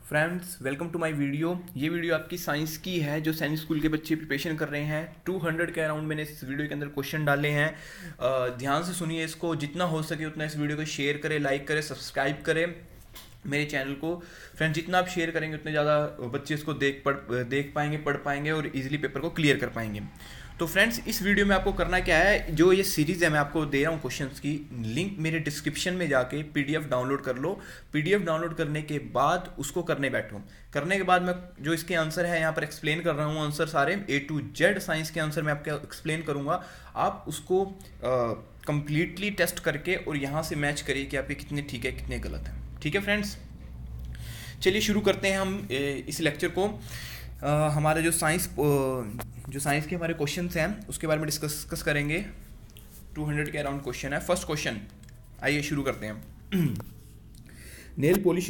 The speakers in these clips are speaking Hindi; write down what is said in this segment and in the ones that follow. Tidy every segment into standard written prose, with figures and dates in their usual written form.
Friends welcome to my video. ये वीडियो आपकी साइंस की है जो सैनिक स्कूल के बच्चे प्रिपरेशन कर रहे हैं। 200 के अराउंड मैंने इस वीडियो के अंदर क्वेश्चन डाले हैं। ध्यान से सुनिए इसको, जितना हो सके उतना इस वीडियो को शेयर करें, लाइक करें, सब्सक्राइब करें मेरे चैनल को। फ्रेंड्स जितना आप शेयर करेंगे उतने ज़्यादा बच्चे इसको देख पाएंगे, पढ़ पाएंगे और इजीली पेपर को क्लियर कर पाएंगे। तो फ्रेंड्स इस वीडियो में आपको करना क्या है, जो ये सीरीज़ है मैं आपको दे रहा हूँ क्वेश्चंस की, लिंक मेरे डिस्क्रिप्शन में जाके पीडीएफ डाउनलोड कर लो। पीडीएफ डाउनलोड करने के बाद उसको करने बैठो। करने के बाद मैं जो इसके आंसर है यहाँ पर एक्सप्लेन कर रहा हूँ, आंसर सारे A to Z साइंस के आंसर मैं आपको एक्सप्लेन करूँगा। आप उसको कंप्लीटली टेस्ट करके और यहाँ से मैच करिए कि आपके कितने ठीक है कितने गलत हैं। ठीक है फ्रेंड्स, चलिए शुरू करते हैं हम इस लेक्चर को। हमारे जो साइंस के हमारे क्वेश्चंस हैं उसके बारे में डिस्कस करेंगे। 200 के अराउंड क्वेश्चन है। फर्स्ट क्वेश्चन, आइए शुरू करते हैं। नेल पॉलिश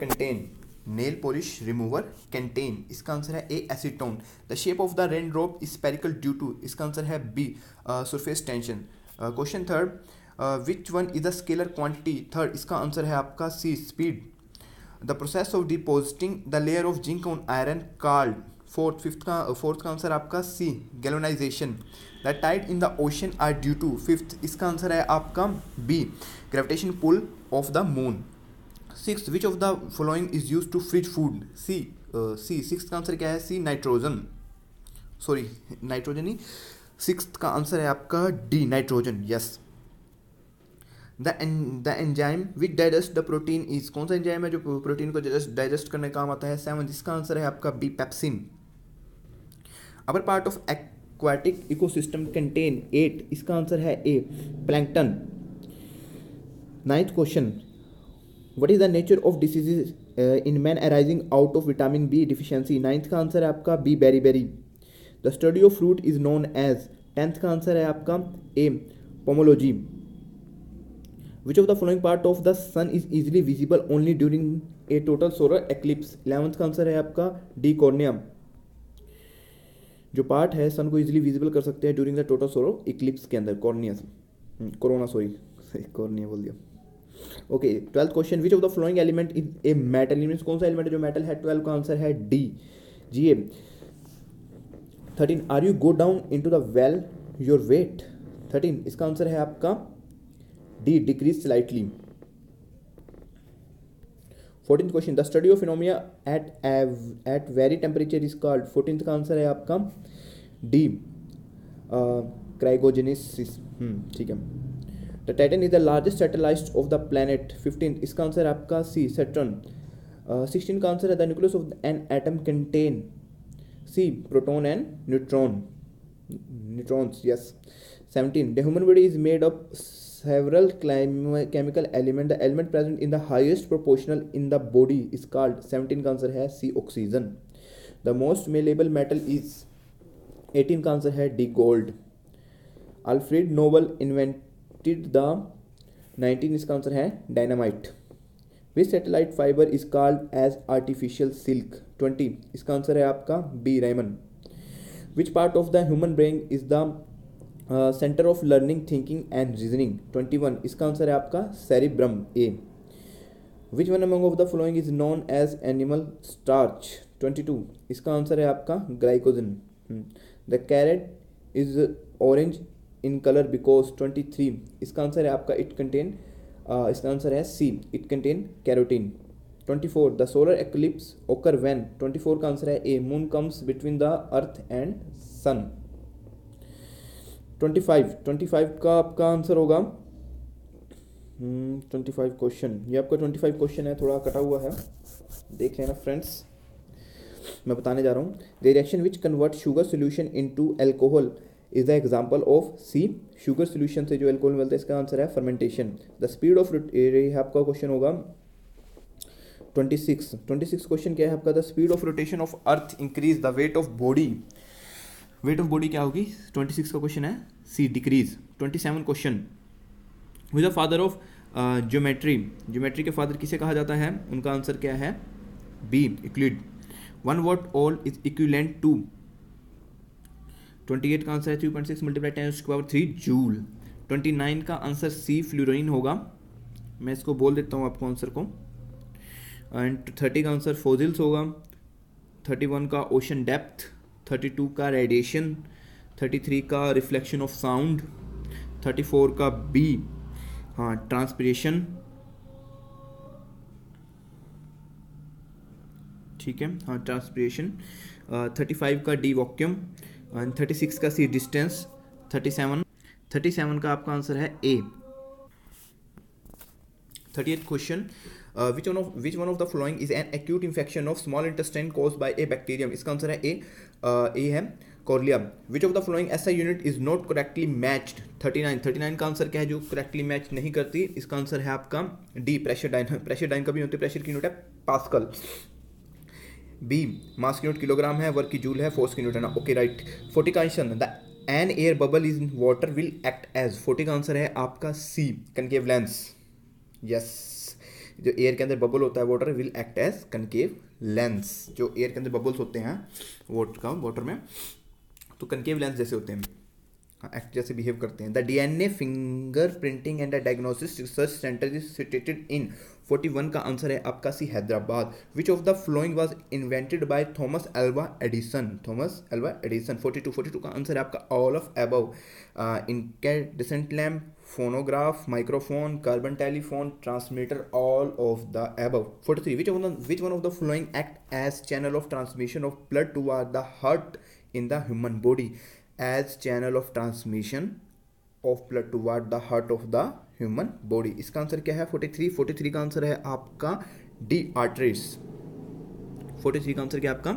रिमूवर कंटेन, इसका आंसर है A acetone. The shape of the rain drop is spherical due to, इसका आंसर है B surface tension. Question third, which one is the scalar quantity, third इसका आंसर है आपका C speed. The process of depositing the layer of zinc on iron called, fourth का आंसर आपका C galvanisation. The tide in the ocean are due to, fifth इसका आंसर है आपका B gravitation pull of the moon. Six, which of the following is use to freeze food, see six का आंसर क्या है, सी नाइट्रोजन नहीं, सिक्स का आंसर है आपका D nitrogen, yes. The enzyme which digest the protein is, कौन सा एंजाइम है जो प्रोटीन को डाइजेस्ट करने का काम आता है, सेवन, जिसका आंसर है आपका B pepsin. Upper part of aquatic ecosystem contain, eight इसका आंसर है A plankton. Ninth question, what is the nature of diseases in man arising out of vitamin B deficiency, ninth का आंसर है आपका B beri. The study of fruit is known as, tenth का आंसर है आपका A pomology. Which of the following part of the sun is easily visible only during a total solar eclipse, 11th का आंसर है आपका डी कॉर्निया। जो पार्ट है सन को इजीली विजिबल कर सकते हैं during the total solar eclipse के अंदर, कॉर्निया कॉर्निया बोल दिया। Okay, 12th question, which of the following element is a metal, means कौन सा एलिमेंट है जो मेटल है, 12 का आंसर है D G. 13, are you go down into the well your weight, 13 इसका आंसर है आपका D decrease slightly. 14th question, the study of phenomena at very temperature is called, 14th का आंसर है आपका डी क्रायोजेनेसिस, ठीक है। The Titan is the largest satellite of the planet, 15th इसका आंसर है आपका सी सैटर्न। 16 का आंसर है the nucleus of an atom contain, C proton and neutrons, yes. 17, the human body is made of several chemical element, the element present in the highest proportional in the body is called, 17 का आंसर है C oxygen. the most malleable metal is, 18 का आंसर है D gold. Alfred Nobel invented the, 19 इसका आंसर है dynamite. which satellite fiber is called as artificial silk, 20 इसका आंसर है आपका B Raman. which part of the human brain is the centre of learning thinking and reasoning, 21 इसका आंसर है आपका cerebrum A. Which one among of the following is known as animal starch, 22 इसका आंसर है आपका glycogen. The carrot is orange in colour because, 23 इसका आंसर है आपका इट कंटेन, इसका आंसर है C it contain carotene. 24, the solar eclipse occur when, 24 का आंसर है A moon comes between the earth and sun. 25 का आपका आंसर होगा 25 क्वेश्चन, ये आपका 25 क्वेश्चन है, थोड़ा कटा हुआ है, देख लेना फ्रेंड्स। मैं बताने जा रहा हूँ, the reaction which convert sugar solution into alcohol is the example of, C sugar solution से जो अल्कोहल मिलता है, इसका आंसर है फर्मेंटेशन। द स्पीड ऑफ, आपका क्वेश्चन होगा 26 क्वेश्चन क्या है आपका, the speed of rotation of earth increase the weight of body, weight of body क्या होगी, 26 का क्वेश्चन है C decrease. 27 question, who is the father of geometry के फादर किसे कहा जाता है, उनका आंसर क्या है B Euclid. 1 watt all is equivalent to, 28 का आंसर है 3.6 मल्टीप्लाई 10⁻³ जूल। 29 का आंसर सी फ्लोरीन होगा। मैं इसको बोल देता हूँ आपको आंसर को, एंड 30 का आंसर फोजिल्स होगा, 31 का ओशन डेप्थ, 32 का रेडिएशन, 33 का रिफ्लेक्शन ऑफ साउंड, 34 का बी, हाँ ट्रांसपिरेशन, ठीक है, हाँ ट्रांसपिरेशन, 35 का डी वॉक्यूम, एंड 36 का सी डिस्टेंस, 37 का आपका आंसर है A. 38th question, which one of the following is an acute infection of small intestine caused by a bacterium? इसका आंसर है ए है कॉर्लिया। Which of the following SI unit is not correctly matched? 39 का आंसर क्या है जो करेक्टली मैच नहीं करती? इसका आंसर है आपका D pressure dyne. Pressure dyne कभी होती है, प्रेशर की यूनिट है पास्कल। बी मास की यूनिट किलोग्राम है, वर्क की जूल है, फोर्स की यूनिट है ना। Okay right. 40 का answer the an air bubble is water will act as. 40 का आंसर है आपका सी कनकेव लेंस। यस, जो एयर के अंदर बबल होता है water will act as concave lens. जो एयर के अंदर बबल्स होते हैं वाटर में, तो कनकेव लेंस जैसे होते हैं, एक्ट जैसे बिहेव करते हैं। The DNA finger printing and diagnosis research centre is situated in. 41 का आंसर है आपका C Hyderabad. Which of the following was invented by Thomas Alva Edison? 42 का आंसर है आपका all of above. Incandescent lamp, phonograph, microphone, carbon telephone, transmitter, all of the above. 43 which one of the following act as channel of transmission of blood toward the heart in the human body? As channel of transmission of blood toward the heart of the human body. इसका आंसर क्या है? 43 का आंसर है आपका डी आर्टरीज। 43 का आंसर क्या है आपका?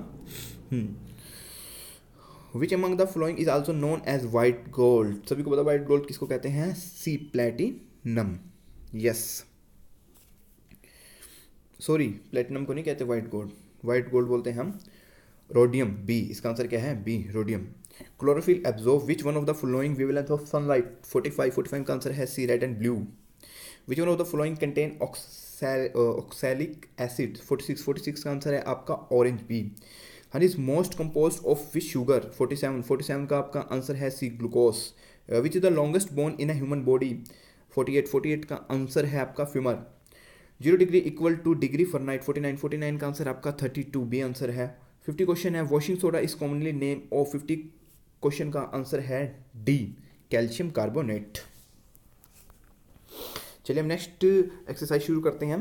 Which among the following is also known as white gold? सभी को पता white gold किसको कहते हैं? C platinum. Yes, sorry platinum को नहीं कहते white gold, white gold बोलते हैं हम रोडियम। बी, इसका आंसर क्या है? B rhodium. Chlorophyll absorb which one of the following wavelength of sunlight? 45 का आंसर है C red and blue. Which one of the following contain oxalic acid? 46 का आंसर है आपका orange B. Honey is most compose of which sugar? 47 का आपका आंसर है C glucose. Which is the longest bone in a human body? 48 का आंसर है आपका femur. 0 degree equal to degree Fahrenheit? 49 का आंसर आपका 32 बी आंसर है। 50 क्वेश्चन है washing soda is commonly name of. 50 question का आंसर है डी कैल्शियम कार्बोनेट। चलिए हम नेक्स्ट एक्सरसाइज शुरू करते हैं।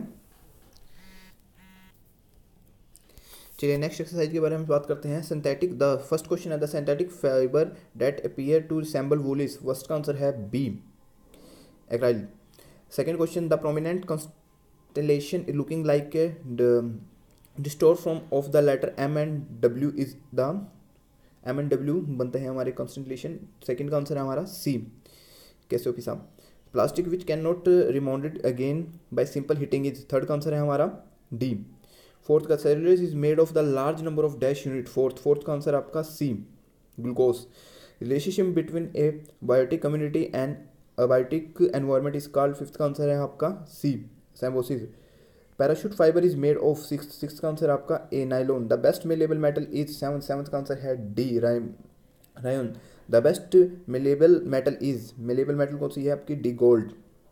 चलिए नेक्स्ट एक्सरसाइज के बारे में बात करते हैं। सिंथेटिक, द फर्स्ट क्वेश्चन है the synthetic fibre that appear to resemble wool is. First का आंसर है B acrylic. Second question, the prominent constellation looking like a distort form of the letter M and W is the M and W बनते हैं हमारे constellation। सेकेंड का आंसर है हमारा सी कैसियोपी साहब। Plastic which can not remoulded again by simple heating is. Third का आंसर है हमारा डी। फोर्थ का cellulose is made of the large number of dash unit. Fourth का आंसर आपका C glucose. Relationship between a biotic community and abiotic environment is called. Fifth का आंसर है आपका C symbiosis. Parachute fibre is made of. Six का आंसर आपका A nylon. The best malleable metal is. Seventh का आंसर है D rayon. The best malleable metal is. Malleable metal कौन सी है आपकी? D gold.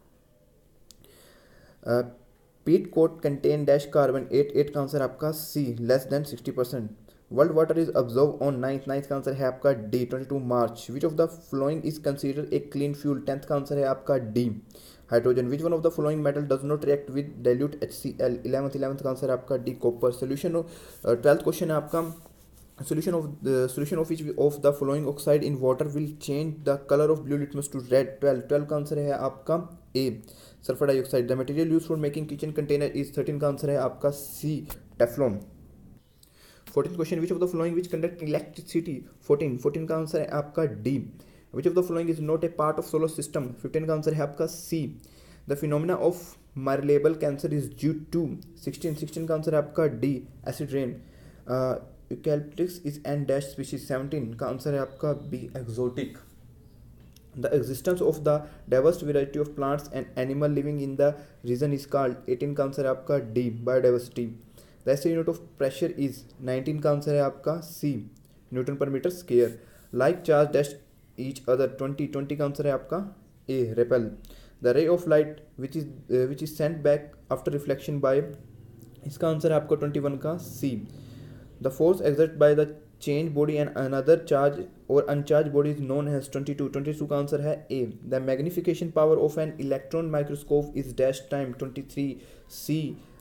Peat coal contain dash carbon. Eight का आंसर आपका C less than 60%। World water is observe on ninth का आंसर है आपका D 22 March. Which of the following is consider a clean fuel? 10th का आंसर है आपका D hydrogen. Which one of the following metal does not react with dilute HCl? 11th का आंसर है आपका D copper. Solution. 12th question है आपका solution of which of the following oxide in water will change the color of blue litmus to red? 12 का आंसर है आपका A sulphur dioxide. The material use for making kitchen container is. 13 का आंसर है आपका C Teflon. 14th question, which of the following which conduct electricity? 14 का आंसर है आपका D. Which of the following is not a part of solar system? 15 का आंसर है आपका C the phenomena of marble cancer is due to. 16 का आंसर है आपका D acid rain. Eucalyptus is an dash species. 17 का आंसर है आपका B exotic. The existence of the diverse variety of plants and animal living in the region is called. 18 का आंसर है आपका D biodiversity. The SI unit of pressure is. 19 का आंसर है आपका C newton per metre square. Like charge dash each other. 20 का आंसर है आपका A repel. The ray of light which is Saint back after reflection by इसका आंसर है आपका 21 का C. The force exert by the change body and another charge और uncharge body is known has 22 का आंसर है A. The magnification power of an electron microscope is dash time 23 C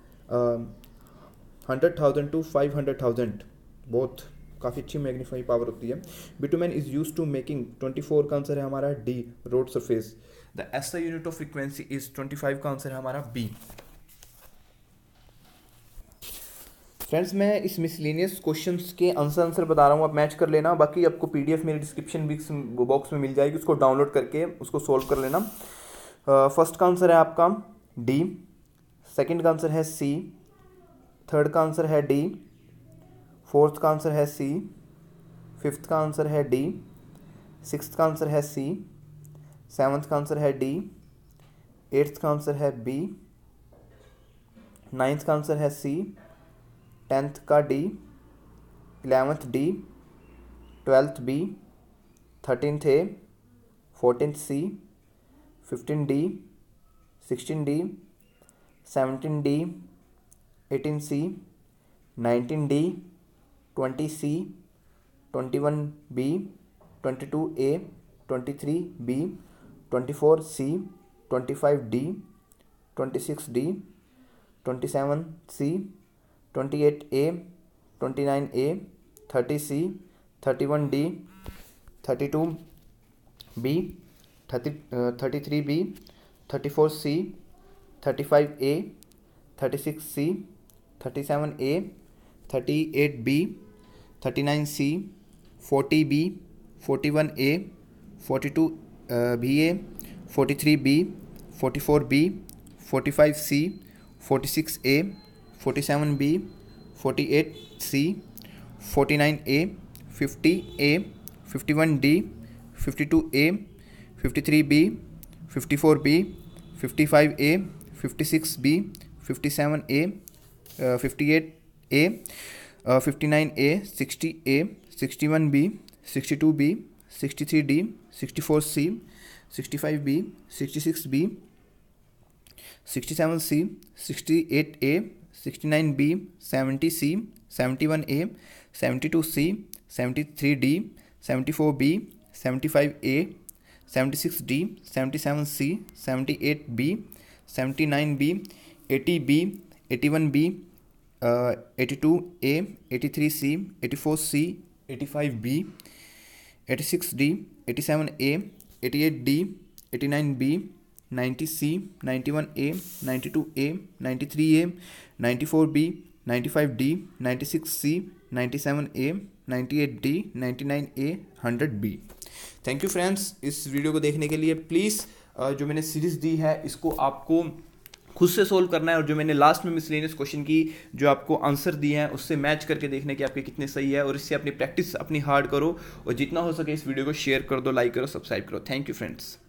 100,000 to 500,000। बहुत काफ़ी अच्छी मैग्नीफाइंग पावर होती है। Bitumen is use to making 24 का आंसर है हमारा D road surface. The SI unit of frequency is 25 का आंसर है हमारा बी। फ्रेंड्स मैं इस मिसलेनियस क्वेश्चंस के आंसर बता रहा हूँ, आप मैच कर लेना। बाकी आपको पीडीएफ मेरे डिस्क्रिप्शन बॉक्स में मिल जाएगी, उसको डाउनलोड करके उसको सोल्व कर लेना। फर्स्ट का आंसर है आपका डी, सेकंड का आंसर है सी, थर्ड का आंसर है डी, फोर्थ का आंसर है सी, फिफ्थ का आंसर है डी, सिक्स्थ का आंसर है सी, सेवन्थ का आंसर है डी, एट्थ का आंसर है बी, नाइन्थ का आंसर है सी, 10th का D, 11th D, 12th B, 13th A, 14th C, 15 D, 16 D, 17 D, 18 C, 19 D, 20 C, 21 B, 22 A, 23 B, 24 C, 25 D, 26 D, 27 C, 28 A, 29 A, 30 C, 31 D, 32 B, 33 B, 34 C, 35 A, 36 C, 37 A, 38 B, 39 C, 40 B, 41 A, 42 B A, 43 B, 44 B, 45 C, 46 A, 47 B, 48 C, 49 A, 50 A, 51 D, 52 A, 53 B, 54 B, 55 A, 56 B, 57 A, 58 A, 59 A, 60 A, 61 B, 62 B, 63 D, 64 C, 65 B, 66 B, 67 C, 68 A, 69 B, 70 C, 71 A, 72 C, 73 D, 74 B, 75 A, 76 D, 77 C, 78 B, 79 B, 80 B, 81 B, 82 A, 83 C, 84 C, 85 B, 86 D, 87 A, 88 D, 89 B, 90 C, 91 A, 92 A, 93 A, 94 B, 95 D, 96 C, 97 A, 98 D, 99 A, 100 B. Thank you friends इस वीडियो को देखने के लिए। प्लीज़ जो मैंने सीरीज़ दी है इसको आपको खुद से सोल्व करना है, और जो मैंने लास्ट में मिसलेनियस क्वेश्चन की जो आपको आंसर दिए हैं उससे मैच करके देखने कि आपके कितने सही है, और इससे अपनी प्रैक्टिस अपनी हार्ड करो, और जितना हो सके इस वीडियो को शेयर कर दो, लाइक करो, सब्सक्राइब करो। Thank you friends.